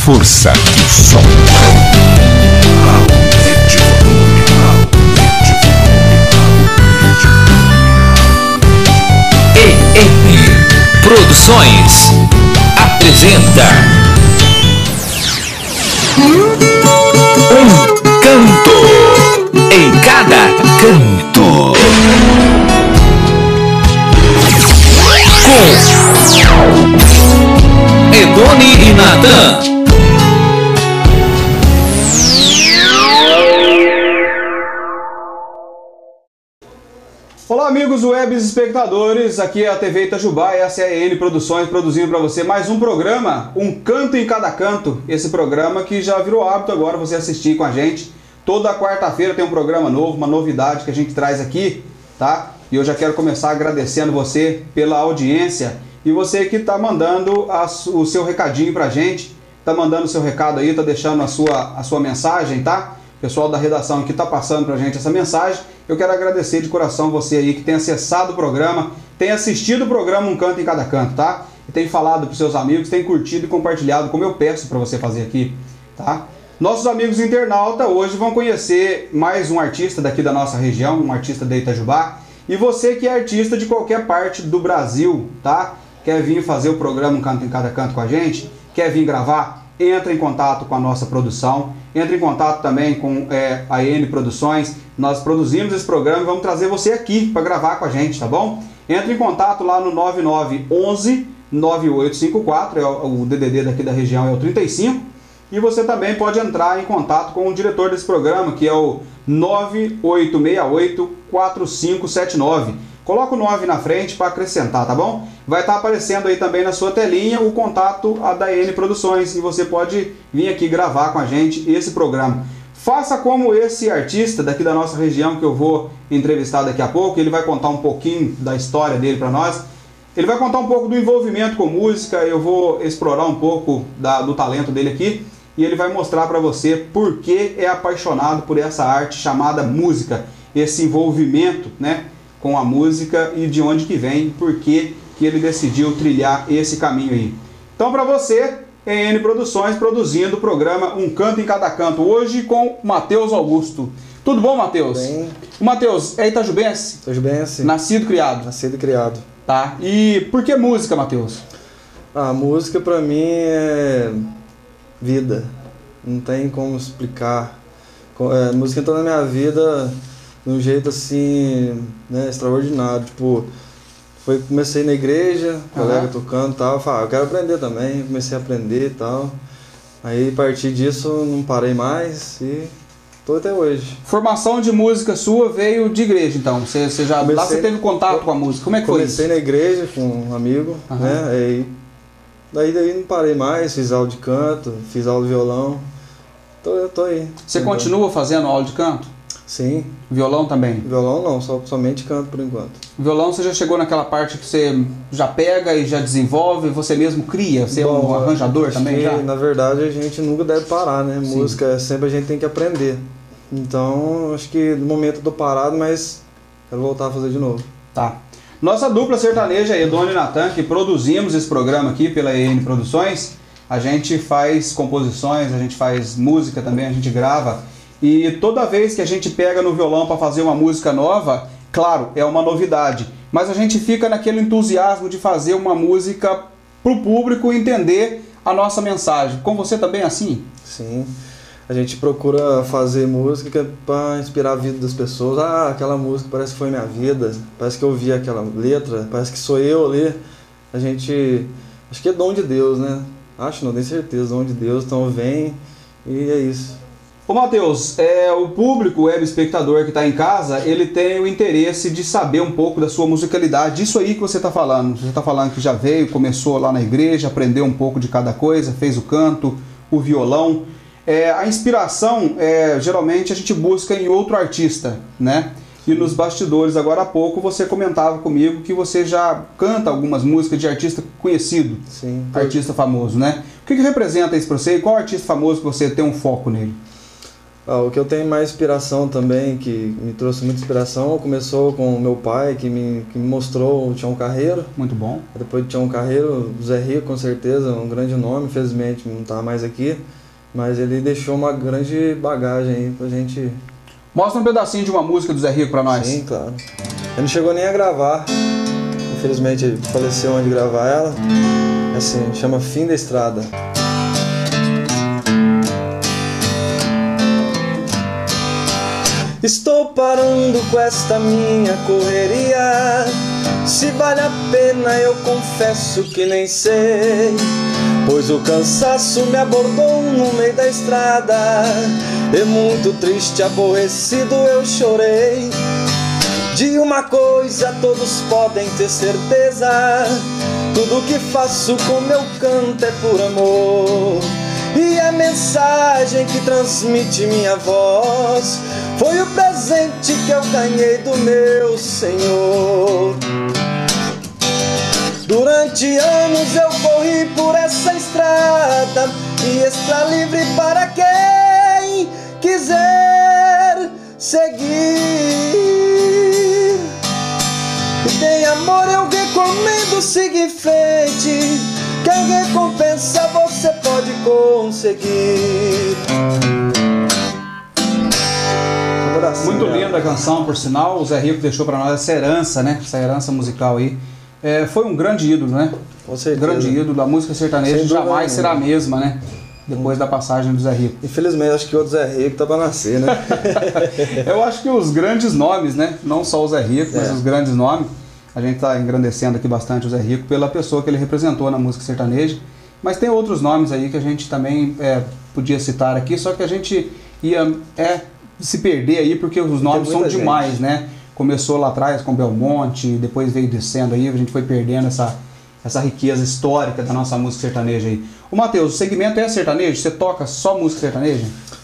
força do som. EN Produções apresenta Um Canto em Cada Canto, com Edoni e Natan. Olá amigos webs espectadores, aqui é a TV Itajubá e essa é a EN Produções produzindo para você mais um programa, Um Canto em Cada Canto. Esse programa que já virou hábito agora você assistir com a gente. Toda quarta-feira tem um programa novo, uma novidade que a gente traz aqui, tá? E eu já quero começar agradecendo você pela audiência e você que está mandando o seu recadinho pra gente, tá mandando o seu recado aí, tá deixando a sua mensagem, tá? O pessoal da redação que está passando pra gente essa mensagem, eu quero agradecer de coração você aí que tem acessado o programa, tem assistido o programa Um Canto em Cada Canto, tá? E tem falado pros seus amigos, tem curtido e compartilhado, como eu peço para você fazer aqui, tá? Nossos amigos internautas hoje vão conhecer mais um artista daqui da nossa região, um artista de Itajubá. E você que é artista de qualquer parte do Brasil, tá? Quer vir fazer o programa Um Canto em Cada Canto com a gente? Quer vir gravar? Entra em contato com a nossa produção, entra em contato também com a EN Produções. Nós produzimos esse programa e vamos trazer você aqui para gravar com a gente, tá bom? Entra em contato lá no 9911 9854, o DDD daqui da região é o 35. E você também pode entrar em contato com o diretor desse programa, que é o 9868 4579. Coloca o 9 na frente para acrescentar, tá bom? Vai estar aparecendo aí também na sua telinha o contato da EN Produções e você pode vir aqui gravar com a gente esse programa. Faça como esse artista daqui da nossa região que eu vou entrevistar daqui a pouco. Ele vai contar um pouquinho da história dele para nós. Ele vai contar um pouco do envolvimento com música, eu vou explorar um pouco do talento dele aqui. E ele vai mostrar para você por que é apaixonado por essa arte chamada música. Esse envolvimento, né, com a música e de onde que vem, por que ele decidiu trilhar esse caminho aí. Então para você, EN Produções produzindo o programa Um Canto em Cada Canto. Hoje com Matheus Augusto. Tudo bom, Matheus? Bem. O Matheus é itajubense? Itajubense. Nascido e criado? Nascido e criado. Tá. E por que música, Matheus? A música pra mim é vida, não tem como explicar. A música entrou na minha vida de um jeito assim, né, extraordinário. Tipo, comecei na igreja, colega tocando e tal, falei, eu quero aprender também, comecei a aprender e tal. Aí a partir disso não parei mais e tô até hoje. Formação de música sua veio de igreja, então? Você já lá você teve contato com a música? Como é que foi isso? Comecei na igreja com um amigo, né? Aí daí não parei mais, fiz aula de canto, fiz aula de violão. Tô aí. Você continua fazendo aula de canto? Sim. Violão também? Violão não, somente canto por enquanto. Violão você já chegou naquela parte que você já pega e já desenvolve, você mesmo cria? Você é um arranjador também já? Na verdade a gente nunca deve parar, né? Sim. Música sempre a gente tem que aprender. Então acho que no momento eu tô parado, mas quero voltar a fazer de novo. Tá. Nossa dupla sertaneja, Edoni e Natan, que produzimos esse programa aqui pela EN Produções, a gente faz composições, a gente faz música também, a gente grava. E toda vez que a gente pega no violão para fazer uma música nova, claro, é uma novidade, mas a gente fica naquele entusiasmo de fazer uma música para o público entender a nossa mensagem. Com você também é assim? Sim. A gente procura fazer música para inspirar a vida das pessoas. Ah, aquela música parece que foi minha vida, parece que eu vi aquela letra, parece que sou eu ali. A gente... Acho que é dom de Deus, né? Acho não, tenho certeza, dom de Deus. Então vem e é isso. Ô Matheus, o público, o web espectador que está em casa, ele tem o interesse de saber um pouco da sua musicalidade, disso aí que você está falando. Você está falando que já veio, começou lá na igreja, aprendeu um pouco de cada coisa, fez o canto, o violão. A inspiração, geralmente a gente busca em outro artista, né? E nos bastidores, agora há pouco, você comentava comigo que você já canta algumas músicas de artista conhecido. Sim. Artista famoso, né? O que representa isso para você e qual artista famoso que você tem um foco nele? O que eu tenho mais inspiração também, que me trouxe muita inspiração, começou com o meu pai, que me mostrou o Tião Carreiro. Muito bom. Depois de Tião Carreiro, o Zé Rico, com certeza, um grande nome, infelizmente não está mais aqui, mas ele deixou uma grande bagagem aí pra gente... Mostra um pedacinho de uma música do Zé Rico pra nós. Sim, claro. Ele não chegou nem a gravar, infelizmente ele faleceu antes de gravar ela. Assim, chama Fim da Estrada. Estou parando com esta minha correria. Se vale a pena eu confesso que nem sei, pois o cansaço me abordou no meio da estrada. E muito triste, aborrecido eu chorei. De uma coisa todos podem ter certeza: tudo que faço com meu canto é por amor. E a mensagem que transmite minha voz foi o presente que eu ganhei do meu Senhor. Durante anos eu corri por essa estrada, e está livre para quem quiser seguir. E tem amor, eu recomendo seguir em frente, que a recompensa você pode conseguir. Muito linda a canção, por sinal. O Zé Rico deixou pra nós essa herança, né? Essa herança musical aí. Foi um grande ídolo, né? Com certeza. Grande ídolo. A música sertaneja jamais será a mesma, né? Depois da passagem do Zé Rico. Infelizmente, acho que o outro Zé Rico tá pra nascer, né? Eu acho que os grandes nomes, né? Não só o Zé Rico, mas os grandes nomes. A gente tá engrandecendo aqui bastante o Zé Rico pela pessoa que ele representou na música sertaneja. Mas tem outros nomes aí que a gente também podia citar aqui, só que a gente ia se perder aí, porque os nomes são demais, né? Começou lá atrás com Belmonte, depois veio descendo aí, a gente foi perdendo essa riqueza histórica da nossa música sertaneja aí. Ô Matheus, o segmento é sertanejo? Você toca só música sertaneja?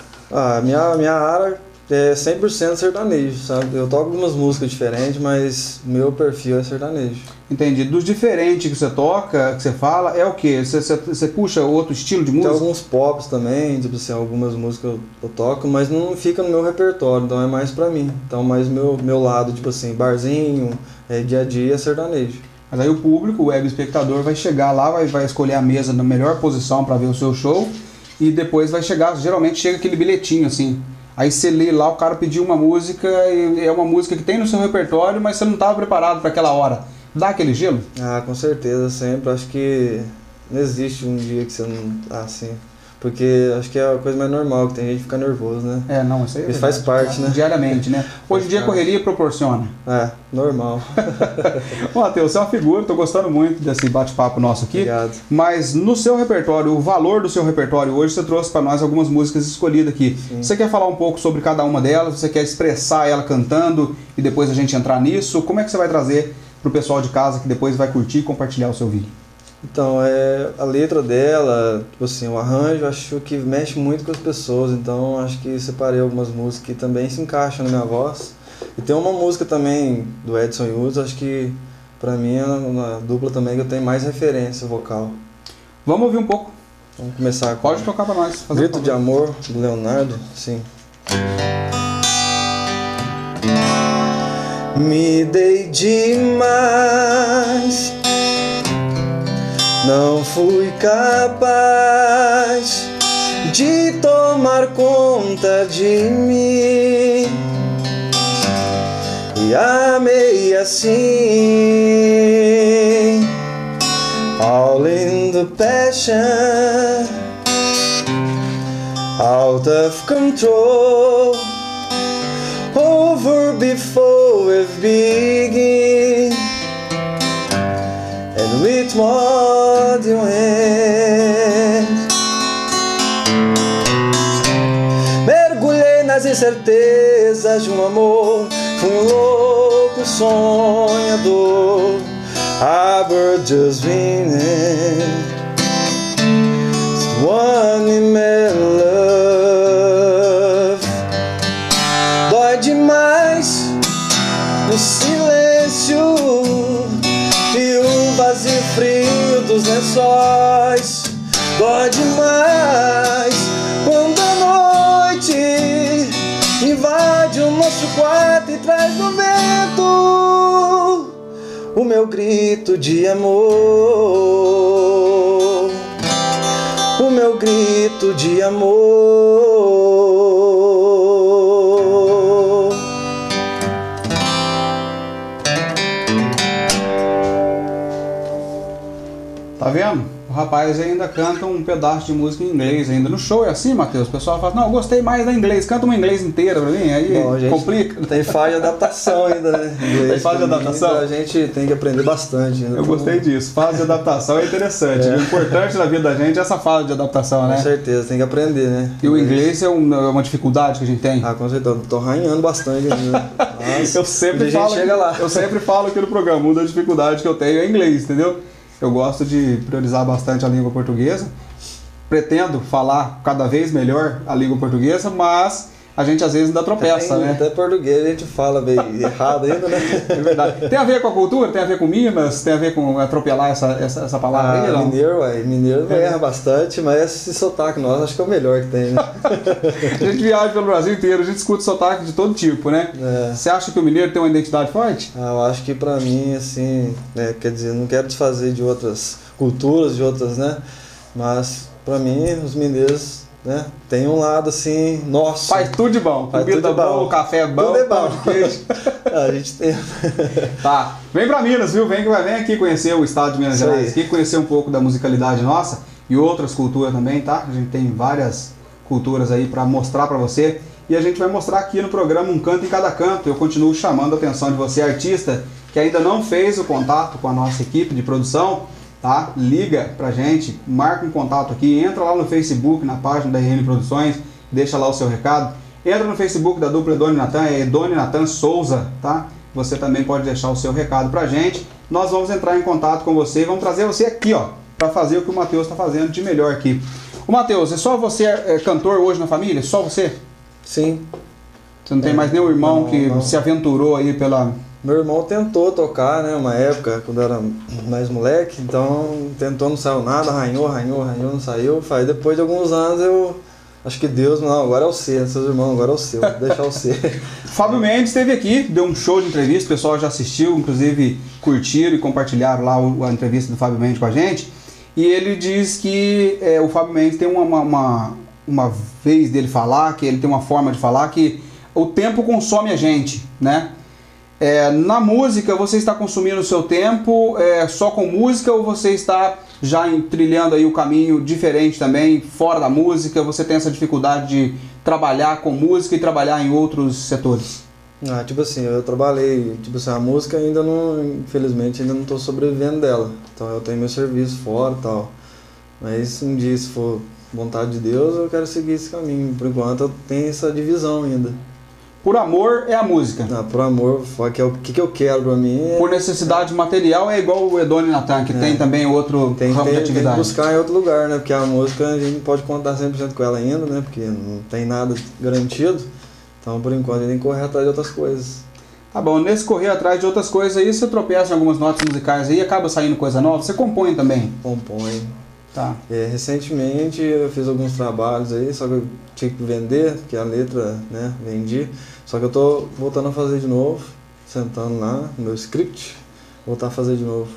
Minha área é 100% sertanejo, sabe? Eu toco algumas músicas diferentes, mas meu perfil é sertanejo. Entendi. Dos diferentes que você toca, que você fala, é o quê? Você puxa outro estilo de música? Tem alguns pops também, tipo assim, algumas músicas eu toco, mas não fica no meu repertório, então é mais pra mim. Então mais meu lado, tipo assim, barzinho, dia a dia é sertanejo. Mas aí o público, o web espectador, vai chegar lá, vai escolher a mesa na melhor posição para ver o seu show, e depois vai chegar, geralmente chega aquele bilhetinho assim. Aí você lê lá, o cara pediu uma música, e é uma música que tem no seu repertório, mas você não estava preparado para aquela hora. Dá aquele gelo? Com certeza, sempre. Acho que não existe um dia que você não tá assim. Porque acho que é a coisa mais normal, que tem gente que fica nervoso, né? Não, isso aí Isso faz parte, né? Diariamente, né? Hoje em dia a correria proporciona. Normal. Matheus, você é uma figura, tô gostando muito desse bate-papo nosso aqui. Obrigado. Mas no seu repertório, o valor do seu repertório hoje, você trouxe para nós algumas músicas escolhidas aqui. Sim. Você quer falar um pouco sobre cada uma delas? Você quer expressar ela cantando e depois a gente entrar nisso? Como é que você vai trazer pro pessoal de casa que depois vai curtir e compartilhar o seu vídeo? Então, a letra dela, tipo assim, o arranjo, acho que mexe muito com as pessoas, então acho que separei algumas músicas que também se encaixam na minha voz. E tem uma música também do Edson Hughes, acho que pra mim é uma dupla também que eu tenho mais referência vocal. Vamos ouvir um pouco. Vamos começar com... Pode tocar pra nós. Grito de Amor, do Leonardo, sim. Me dei demais, não fui capaz de tomar conta de mim, e amei assim, all in the passion, out of control, over before we begin, and with more than hands. Mergulhei nas incertezas de um amor, fui um louco sonhador, a bird just winning, one in my love. Dói demais no silêncio e o vazio frio dos lençóis. Dói demais quando a noite fosse o quarto e traz no vento o meu grito de amor, o meu grito de amor. Tá vendo? O rapaz ainda canta um pedaço de música em inglês ainda. No show é assim, Matheus? O pessoal fala, não, eu gostei mais da inglês, canta uma inglês inteira pra mim, aí Bom, gente, complica. Tem fase de adaptação ainda, né? Inglês, tem fase de adaptação? A gente tem que aprender bastante. Né? Eu gostei disso. Fase de adaptação é interessante. O importante na vida da gente é essa fase de adaptação, né? Com certeza, tem que aprender, né? E o inglês é uma dificuldade que a gente tem? Ah, com certeza. Tô arranhando bastante ainda. Nossa, eu sempre falo aqui no programa, uma das dificuldades que eu tenho é inglês, entendeu? Eu gosto de priorizar bastante a língua portuguesa. Pretendo falar cada vez melhor a língua portuguesa, mas a gente às vezes ainda tropeça, né? Até português a gente fala bem errado ainda, né? É verdade. Tem a ver com a cultura? Tem a ver com Minas? Tem a ver com atropelar essa palavra aí, não? Mineiro erra bastante, mas esse sotaque nosso acho que é o melhor que tem, né? A gente viaja pelo Brasil inteiro, a gente escuta sotaque de todo tipo, né? Você acha que o mineiro tem uma identidade forte? Eu acho que pra mim, assim, quer dizer, não quero desfazer de outras culturas, de outras, né? Mas pra mim, os mineiros, né, tem um lado assim, nosso. Faz tudo de bom. Comida bom, café bom, tudo é bom. Queijo. A gente tem. Tá. Vem pra Minas, viu? Vem aqui conhecer o estado de Minas Gerais, aqui conhecer um pouco da musicalidade nossa e outras culturas também, tá? A gente tem várias culturas aí pra mostrar pra você. E a gente vai mostrar aqui no programa Um Canto em Cada Canto. Eu continuo chamando a atenção de você, artista, que ainda não fez o contato com a nossa equipe de produção, tá? Liga pra gente, marca um contato aqui, entra lá no Facebook, na página da RN Produções, deixa lá o seu recado. Entra no Facebook da dupla Edone Natan, é Edone Natan Souza, tá? Você também pode deixar o seu recado pra gente. Nós vamos entrar em contato com você e vamos trazer você aqui, ó, pra fazer o que o Matheus tá fazendo de melhor aqui. O Matheus, é só você cantor hoje na família? Só você? Sim. Você não tem mais nenhum irmão que se aventurou aí pela... Meu irmão tentou tocar, né, uma época, quando era mais moleque, então tentou, não saiu nada, arranhou, não saiu. Aí depois de alguns anos eu acho que Deus, não, agora é o C, seus irmãos, agora é o seu, deixar o C. Fábio Mendes esteve aqui, deu um show de entrevista, o pessoal já assistiu, inclusive curtiram e compartilharam lá a entrevista do Fábio Mendes com a gente. E ele diz que o Fábio Mendes tem uma vez dele falar, que ele tem uma forma de falar que o tempo consome a gente, né? Na música, você está consumindo o seu tempo só com música ou você está já trilhando aí o caminho diferente também, fora da música? Você tem essa dificuldade de trabalhar com música e trabalhar em outros setores? Tipo assim, eu trabalhei, tipo assim, a música ainda não, infelizmente, ainda não estou sobrevivendo dela. Então eu tenho meu serviço fora e tal. Mas um dia, se for vontade de Deus, eu quero seguir esse caminho. Por enquanto eu tenho essa divisão ainda. Por amor é a música. Por amor, que é o que eu quero pra mim. Por necessidade material é igual o Edone Natan, que tem também outro ramo de atividade. Tem que buscar em outro lugar, né? Porque a música a gente não pode contar 100% com ela ainda, né? Porque não tem nada garantido. Então, por enquanto, a gente tem que correr atrás de outras coisas. Tá bom, nesse correr atrás de outras coisas aí, você tropeça em algumas notas musicais aí e acaba saindo coisa nova. Você compõe também? Compõe. Tá. Recentemente eu fiz alguns trabalhos aí, só que eu tinha que vender, porque a letra, né, vendi. Só que eu tô voltando a fazer de novo, sentando lá no meu script, voltar a fazer de novo.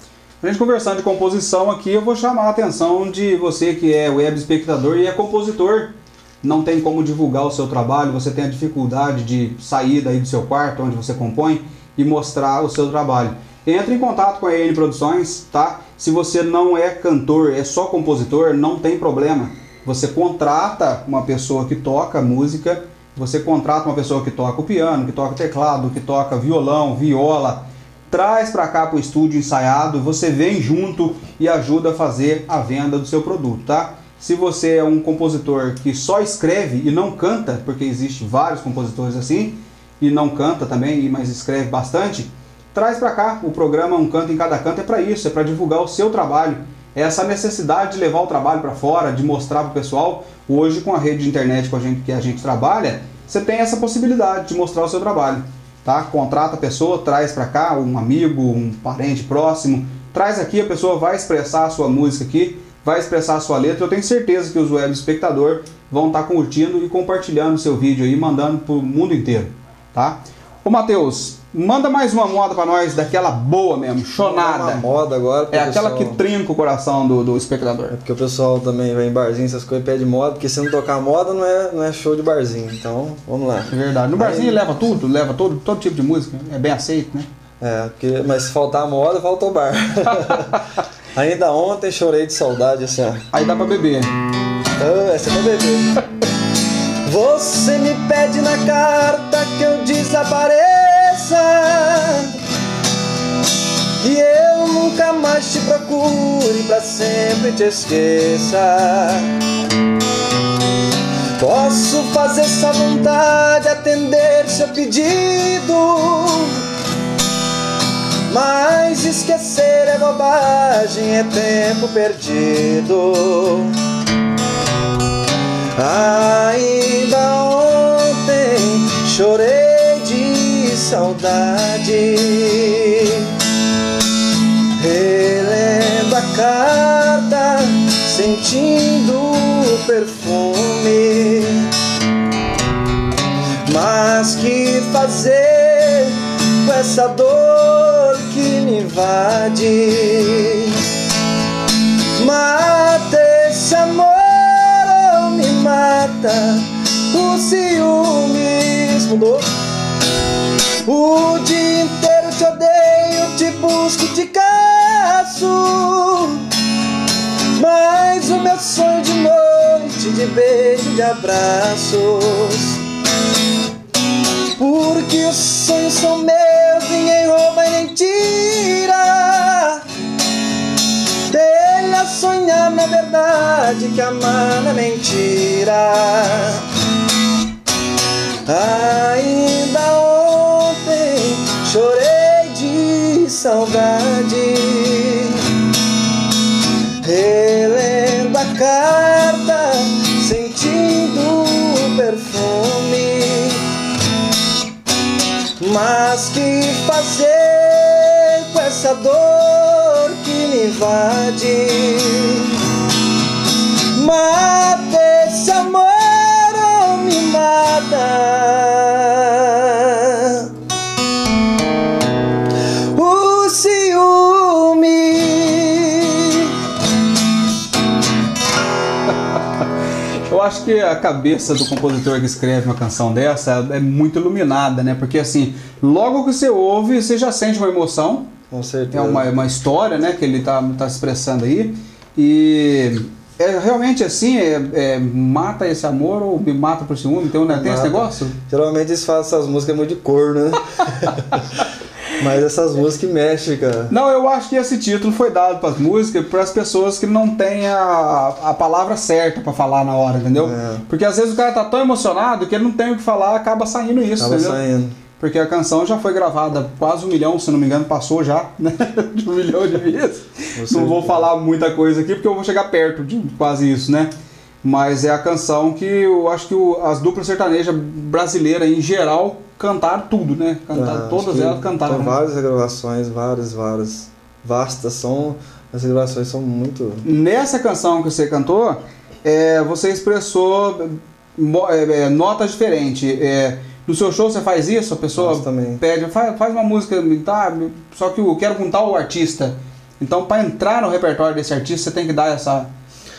A gente conversando de composição aqui, eu vou chamar a atenção de você que é web espectador e é compositor. Não tem como divulgar o seu trabalho, você tem a dificuldade de sair daí do seu quarto, onde você compõe, e mostrar o seu trabalho. Entre em contato com a EN Produções, tá? Se você não é cantor, é só compositor, não tem problema. Você contrata uma pessoa que toca música, você contrata uma pessoa que toca o piano, que toca teclado, que toca violão, viola, traz para cá para o estúdio ensaiado, você vem junto e ajuda a fazer a venda do seu produto, tá? Se você é um compositor que só escreve e não canta, porque existe vários compositores assim, e não canta também, mas escreve bastante, traz para cá. O programa Um Canto em Cada Canto é para isso, é para divulgar o seu trabalho. É essa necessidade de levar o trabalho para fora, de mostrar para o pessoal. Hoje, com a rede de internet que a gente trabalha, você tem essa possibilidade de mostrar o seu trabalho. Tá? Contrata a pessoa, traz para cá um amigo, um parente próximo, traz aqui, a pessoa vai expressar a sua música aqui, vai expressar a sua letra. Eu tenho certeza que os web espectadores vão estar curtindo e compartilhando o seu vídeo aí, mandando para o mundo inteiro. tá? Ô Matheus, manda mais uma moda pra nós, daquela boa mesmo, chonada. Uma moda agora. É aquela que trinca o coração do espectador. É porque o pessoal também vai em barzinho, essas coisas, pede moda, porque se não tocar moda não é show de barzinho. Então, vamos lá. É verdade. No barzinho leva todo tipo de música, é bem aceito, né? Mas se faltar moda, falta o bar. Ainda ontem chorei de saudade, assim, ó. Aí dá pra beber. Essa é pra beber. Você me pede na carta que eu desapareça, que eu nunca mais te procure, pra sempre te esqueça. Posso fazer essa vontade, atender seu pedido, mas esquecer é bobagem, é tempo perdido. Ainda ontem chorei de saudade, relendo a carta, sentindo o perfume. Mas que fazer com essa dor que me invade? Mata esse amor, me mata o ciúmes, mudou. O dia inteiro te odeio, te busco, te caço, mas o meu sonho de noite, de beijo, de abraços, porque os sonhos são meus, ninguém rouba e nem tira. Ele a sonhar na verdade, que amar na mentira. Ainda ontem chorei de saudade, relendo a carta, sentindo o perfume. Mas que fazer com essa dor que me invade? Mata esse amor ou me mata? O ciúme. Eu acho que a cabeça do compositor que escreve uma canção dessa é muito iluminada, né? Porque assim, logo que você ouve, você já sente uma emoção. Com certeza. É uma história, né, que ele tá expressando aí. E é realmente assim, mata esse amor ou me mata por ciúme, então, né? Tem esse negócio? Geralmente eles fazem essas músicas muito de corno, né? Mas essas músicas mexem, cara. Não, eu acho que esse título foi dado para as músicas, para as pessoas que não têm a palavra certa para falar na hora, entendeu? Porque às vezes o cara tá tão emocionado que ele não tem o que falar, acaba saindo isso, entendeu? Saindo. Porque a canção já foi gravada quase 1 milhão, se não me engano, passou já, né? De 1 milhão de vezes. Não vou falar muita coisa aqui, porque eu vou chegar perto de quase isso, né? Mas é a canção que eu acho que as duplas sertanejas brasileiras, em geral, cantaram tudo, né? Todas elas cantaram. Tem várias gravações, várias. Vastas, as gravações são muito... Nessa canção que você cantou, você expressou notas diferentes. No seu show você faz isso? A pessoa pede, faz uma música, tá? Só que eu quero com tal artista. Então, para entrar no repertório desse artista, você tem que dar essa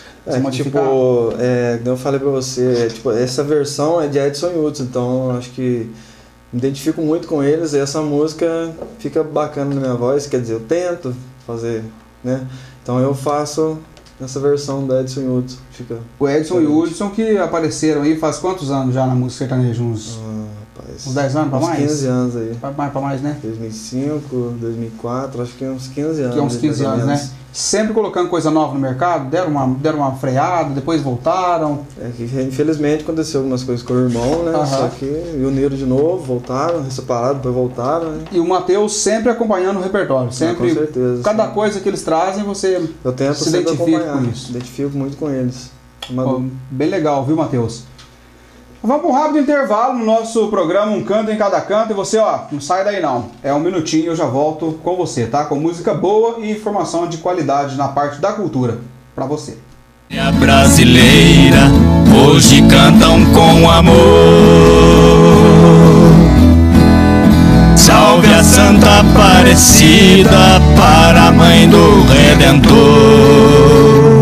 como eu falei pra você, essa versão é de Edson e Hudson, então acho que me identifico muito com eles e essa música fica bacana na minha voz, quer dizer, eu tento fazer, né? Então eu faço essa versão do Edson e Hudson. O Edson e o Hudson que apareceram aí faz quantos anos já na música sertaneja? Uns 10 anos para mais? 15 anos aí. Para mais, né? 2005, 2004, acho que uns 15 anos. Que é uns 15 anos, né? Sempre colocando coisa nova no mercado, deram uma freada, depois voltaram. Que infelizmente aconteceu algumas coisas com o irmão, né? Só que uniram de novo, voltaram, separaram, depois voltaram, né? E o Matheus sempre acompanhando o repertório, sempre. Com certeza. Cada coisa que eles trazem, você eu tento se identifica com isso. Identifico muito com eles. Bem legal, viu, Matheus? Vamos para um rápido intervalo no nosso programa Um Canto em Cada Canto. E você, não sai daí não. É 1 minutinho e eu já volto com você, tá? Com música boa e informação de qualidade na parte da cultura para você. A brasileira hoje cantam com amor. Salve a Santa Aparecida, para a Mãe do Redentor.